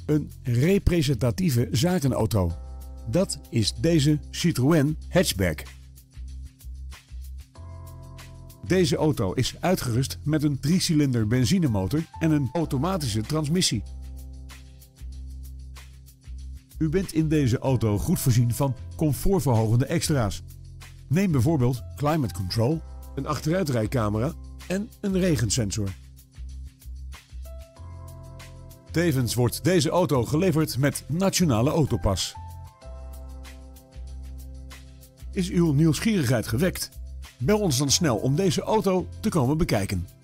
Een representatieve zakenauto. Dat is deze Citroën Hatchback. Deze auto is uitgerust met een 3-cilinder benzinemotor en een automatische transmissie. U bent in deze auto goed voorzien van comfortverhogende extra's. Neem bijvoorbeeld climate control, een achteruitrijcamera en een regensensor. Tevens wordt deze auto geleverd met Nationale Autopas. Is uw nieuwsgierigheid gewekt? Bel ons dan snel om deze auto te komen bekijken.